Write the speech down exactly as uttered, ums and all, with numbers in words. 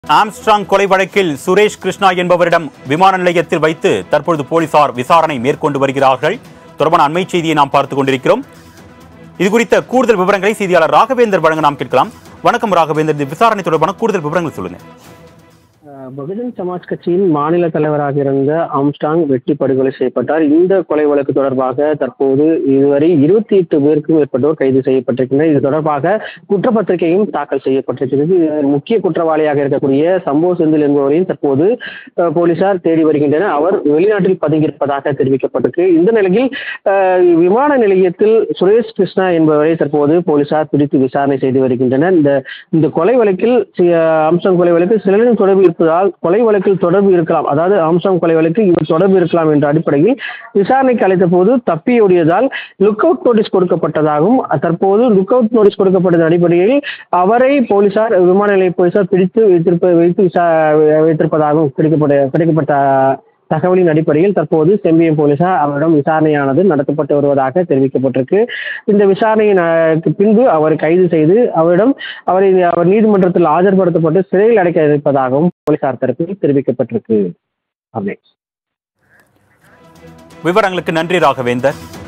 Armstrong கொலை வழக்கில் சுரேஷ் கிருஷ்ணா என்பவரிடம் விமான நிலையத்தில் வைத்து தற்பொழுது போலீசார் விசாரணை மேற்கொண்டு வருகிறார்கள். தொடர்பான அண்மை செய்தியை நாம் பார்த்துக் கொண்டிருக்கிறோம். இதுகுறித்த கூடுதல் விவரங்களை செய்தியாளர் ராகவேந்தர் வழங்க நாம் கேட்கலாம். வணக்கம் ராகவேந்தர், இந்த விசாரணை தொடர்பான கூடுதல் விவரங்கள் சொல்லுங்க. பகுஜன் சமாஜ் கட்சியின் மாநில தலைவராக இருந்த ஆம்ஸ்ட்ராங் வெட்டி படுகொலை செய்யப்பட்டார். இந்த கொலை வழக்கு தொடர்பாக தற்போது இதுவரை இருபத்தி எட்டு பேருக்கும் மேற்பட்டோர் கைது செய்யப்பட்டிருக்கின்றனர். இது தொடர்பாக குற்றப்பத்திரிகையும் தாக்கல் செய்யப்பட்டிருக்கிறது. முக்கிய குற்றவாளியாக இருக்கக்கூடிய சம்போ செந்தில் என்பவரையும் தற்போது போலீசார் தேடி வருகின்றனர். அவர் வெளிநாட்டில் பதுங்கியிருப்பதாக தெரிவிக்கப்பட்டிருக்கு. இந்த நிலையில் விமான நிலையத்தில் சுரேஷ் கிருஷ்ணா என்பவரை தற்போது போலீசார் பிடித்து விசாரணை செய்து வருகின்றனர். இந்த இந்த கொலை வழக்கில் ஆம்ஸ்ட்ராங் கொலை வழக்கில் சிலரின் தொடர்பு இருப்பதால் கொலை வழக்கில் தொடர்பு இருக்கலாம், அதாவது ஆம்ஸ்ட்ராங் கொலை வழக்கில் இவர் தொடர்பு இருக்கலாம் என்ற அடிப்படையில் விசாரணைக்கு அழைத்த போது தப்பியோடியதால் லுக் அவுட் நோட்டீஸ் கொடுக்கப்பட்டதாகவும் தற்போது லுக் அவுட் நோட்டீஸ் கொடுக்கப்பட்டதன் அடிப்படையில் அவரை போலீசார் விமான நிலைய போலீசார் பிடித்து வைத்திருப்ப வைத்து விசா வைத்திருப்பதாகவும் கிடைக்கப்பட்ட கிடைக்கப்பட்ட தகவலின் அடிப்படையில் தற்போது செம்பியம் போலீசார் அவரிடம் விசாரணையானது நடத்தப்பட்டு வருவதாக தெரிவிக்கப்பட்டிருக்கு. இந்த விசாரணையின் பின்பு அவர் கைது செய்து அவரிடம் அவரை அவர் நீதிமன்றத்தில் ஆஜர்படுத்தப்பட்டு சிறையில் அடைக்க இருப்பதாகவும் போலீசார் தரப்பில் தெரிவிக்கப்பட்டிருக்கு. விவரங்களுக்கு நன்றி ராகவேந்தர்.